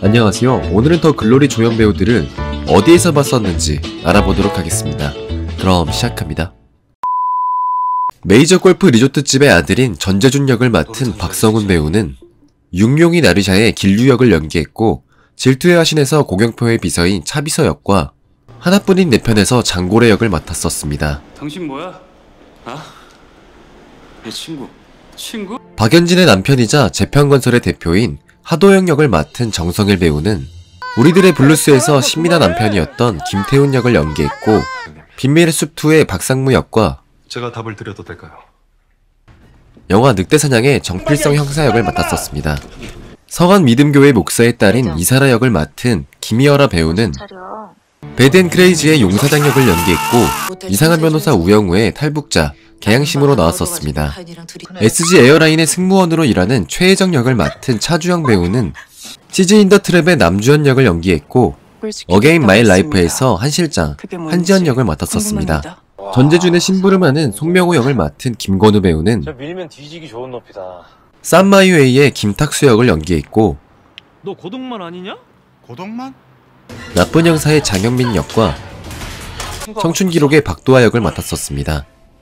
안녕하세요. 오늘은 더 글로리 조연 배우들을 어디에서 봤었는지 알아보도록 하겠습니다. 그럼 시작합니다. 메이저 골프 리조트집의 아들인 전재준 역을 맡은 박성훈 배우는 육룡이 나르샤의 길류 역을 연기했고, 질투의 화신에서 고경표의 비서인 차비서 역과 하나뿐인 내 편에서 장고래 역을 맡았었습니다. 당신 뭐야? 아? 내 친구. 친구? 박연진의 남편이자 재평건설의 대표인 하도영 역을 맡은 정성일 배우는 우리들의 블루스에서 신민아 남편이었던 김태훈 역을 연기했고, 비밀의 숲2의 박상무 역과 제가 답을 드려도 될까요? 영화 늑대사냥의 정필성 형사 역을 맡았었습니다. 서간 믿음교회 목사의 딸인 이사라 역을 맡은 김희열아 배우는 배드앤크레이지의 용사장 역을 연기했고, 이상한 변호사 우영우의 탈북자 개양심으로 나왔었습니다. SG 에어라인의 승무원으로 일하는 최혜정 역을 맡은 차주영 배우는 치즈 인더 트랩의 남주현 역을 연기했고, 어게인 마이 라이프에서 한 실장 한지연 역을 맡았었습니다. 전재준의 심부름하는 송명호 역을 맡은 김건우 배우는 밀면 뒤지기 좋은 높이다. 쌈마이웨이의 김탁수 역을 연기했고, 너 고동만 아니냐? 고동만? 나쁜 형사의 장현민 역과 청춘기록의 박도하 역을 맡았었습니다.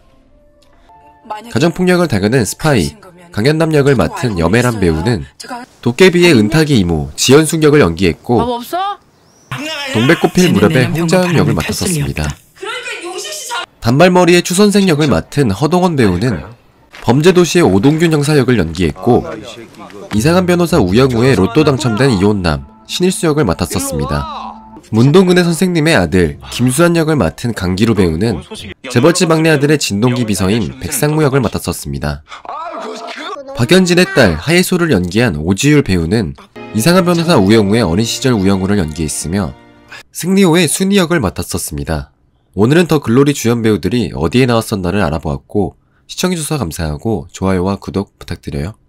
가정폭력을 다루는 스파이 강현남 역을 맡은 염혜란 배우는 도깨비의 은탁이 이모 지연숙 역을 연기했고, 동백꽃필 무렵의 홍자영 역을 맡았었습니다. 단발머리의 추선생 역을 맡은 허동원 배우는 범죄도시의 오동균 형사 역을 연기했고, 이상한 변호사 우영우의 로또 당첨된 이혼남 신일수 역을 맡았었습니다. 문동근의 선생님의 아들 김수환 역을 맡은 강기루 배우는 재벌집 막내 아들의 진동기 비서인 백상무 역을 맡았었습니다. 박연진의 딸 하예소를 연기한 오지율 배우는 이상한 변호사 우영우의 어린 시절 우영우를 연기했으며, 승리호의 순희 역을 맡았었습니다. 오늘은 더 글로리 주연 배우들이 어디에 나왔었나를 알아보았고, 시청해주셔서 감사하고 좋아요와 구독 부탁드려요.